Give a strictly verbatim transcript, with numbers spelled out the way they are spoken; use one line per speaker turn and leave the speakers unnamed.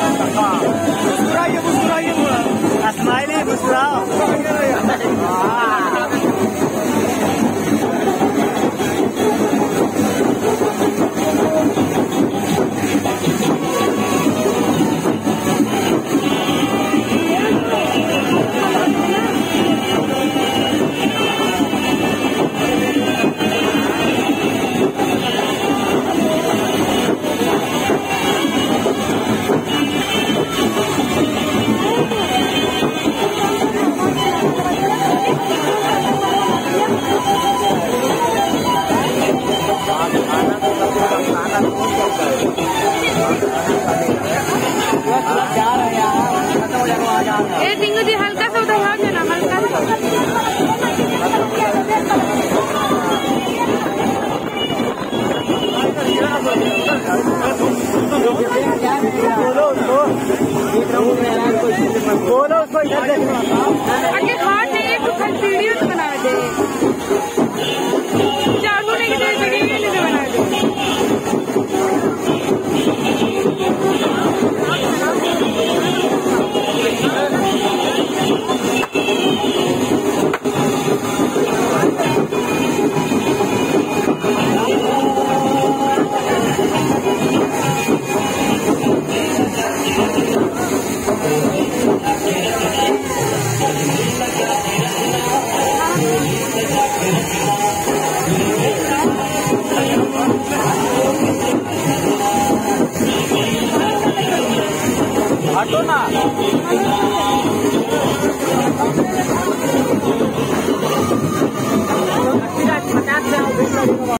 मुस्कुराइए मुस्कुराइए थोड़ा, स्माइली मुस्कुराओ।
ए टिंगू जी हल्का सा उधर भाग देना, हल्का सा।
बोलो उसको इधर देखो।
आगे हाथ है एक तो वीडियो तो बना दे, चालू नहीं दे वीडियो तो बना दे।
हटो ना।